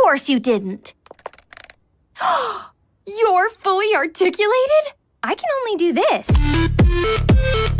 course you didn't. You're fully articulated? I can only do this.